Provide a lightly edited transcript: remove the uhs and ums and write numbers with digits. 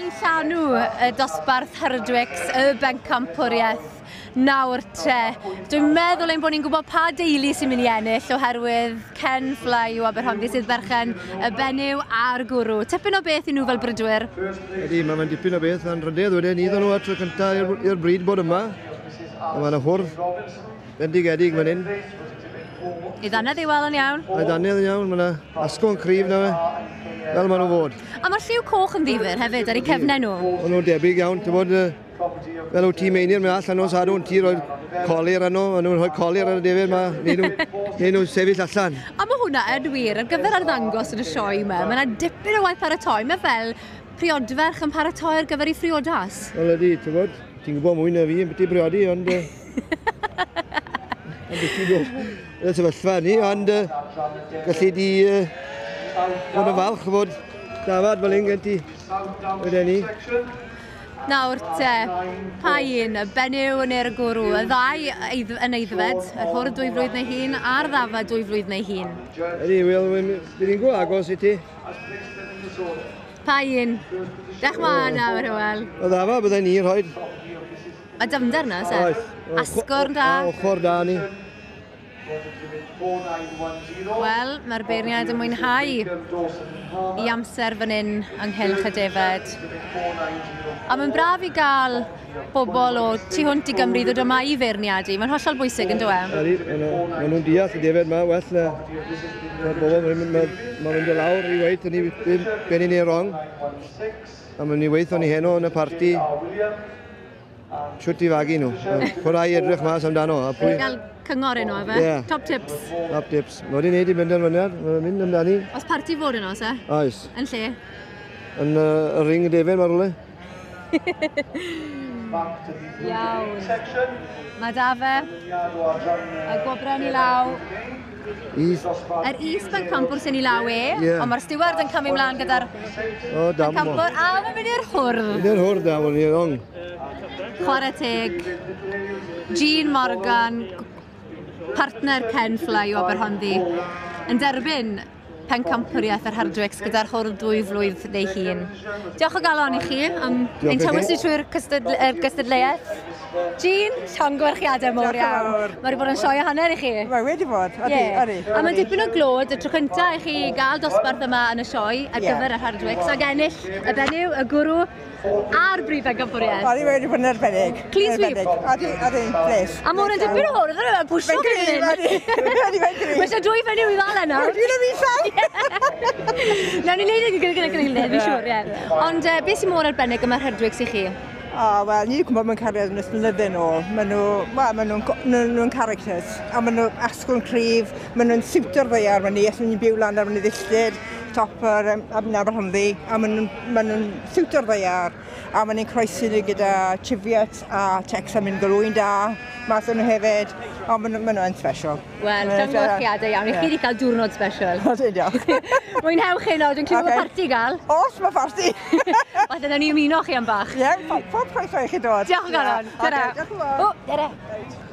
yn llanw y dosbarth Hardwicks, y bencampwriaeth nawr tre. Dwi'n meddwl ein bod ni'n gwybod pa deulu sy'n mynd i ennill oherwydd Ken Fly o Aberhonddu sydd berchen y benyw a'r gwrw. Tipyn o beth i nhw fel brydwyr? Ydy, mae'n dipyn o beth, yn rydydd wedyn iddyn nhw at y cyntaf i'r bryd bod yma. Mae'n hwrdd bendigedig fan hyn. I ddannedd i weld yn iawn? I ddannedd yn iawn, mae'n asgo'n cryf na fe, fel maen nhw fod. A mae'r lliw coch yn ddifur hefyd ar eu cefnau nhw? Maen nhw'n debyg iawn, ti'n bod, fel yw tîm einir, mae allan nhw'n sadw'n tîr roed colir arno, maen nhw'n rhoi colir ar y defyd yma, neud nhw'n sefyll allan. A mae hwnna yn wir, ar gyfer arddangos yn y sioe yma, mae yna dipyn o waith paratoi, mae fel priodferch yn paratoi ar gyfer ei ffriodas. Wel ydy, ti'n bod, ti'n gwybod mwy na fi yn byti briodi, ond... Ond byti bod y sefyllfa ni, ond gallu di bod yn falch bod dafad fel un gen ti wedyn ni. Nawr te, pa un, y benyw yn i'r gwrw, y ddau yn eiddfed, yr hwrdd 2 flwydd neu hun a'r ddafad 2 flwydd neu hun. Ydy, wel, bydd ni'n gwybod agos i ti. Pa un? Dech ma nawr, Hywel. O ddafa byddai ni rhoi. A dyfnder na, se? Asgwrn da. Ochr da ni. Wel, mae'r beirniad yn mwynhau i amser fan hyn ynghylch y defed. A mae'n braf i gael bobl o tu hwnt i Gymru ddod yma i feirniadu. Mae'n hollol bwysig yn dweud. Ydy, maen nhw'n deall y defed yma, well na. Mae'r bobl mae'n mynd o lawr i weith o'n i ben i'n ei rong. A mae'n i weith o'n i heno yn y parti. Siwt i fagu nhw. Pwrau edrych mas amdano. Gael cyngor yno, efe? Yeah. Top tips? Top tips. Mae wedi gwneud i benderfyniad. Mae'n mynd amdani. Os parti fod yno, se? Oes. Yn lle? Yn y ring y defed, mae'r rwle. Iawn. Mae da fe. Y gwobren i law. Yr is-bencampwr sy'n i law ond mae'r steward yn camu mlaen gyda'r bencampwr. A mae'n mynd i'r hwrdd. Mynd i'r hwrdd da, mae'n i'r rong. Chwarae teg. Jean Morgan, partner Ken Fly o Aberhonddu, yn derbyn pencampwriaeth yr Hardwicks gyda'r hwrdd 2 flwydd neu hun. Diolch o galon i chi am ein tywysu trwy'r gystadleuaeth. Jean, llonggwerchiadau mawr iawn. Mae wedi bod yn sioe o hanner i chi? Mae wedi bod, ydy. A mae'n dipyn o glod y tro cyntaf i chi gael dosbarth yma yn y sioe ar gyfer y Hardwicks ac ennill y benyw, y gwrw a'r brif bencampwriaeth. Oedd wedi bod yn arbennig. Clean sweep? Ydy, bles. A mae hwnna'n dipyn o hwrdd, yna, pwysio chi fan hyn. Mae eisiau 2 fenyw i ddal yna. Dwi'n am isau. Nawn ni'n neud gyda'r gilydd, fi'n siŵr, ie. Ond beth sy'n mor arbennig yma'r Hardwicks i chi? Wel, ni wedi gwybod mewn cariad yn ysmynyddu nhw. Maen nhw'n characters. A maen nhw'n asgwrn cryf, maen nhw'n siwto'r ddeiar, maen nhw'n byw lan ar maen nhw'n ddilltyd, top yr Aberhonddu, a maen nhw'n siwto'r ddeiar. A maen nhw'n croesi nhw gyda chifiat a tecs am yn galwyn da, math nhw hefyd, a maen nhw'n special. Wel, llonggwerchiadau iawn, i chi wedi cael diwrnod special. Diolch. Mwynhewch hyn o, dwi'n clywed mae parti gael. Os, mae parti. Fath yna ni ymuno chi am bach. Ie, pob croeso i chi dod. Diolch o galon. Diolch yn fawr. O, dere.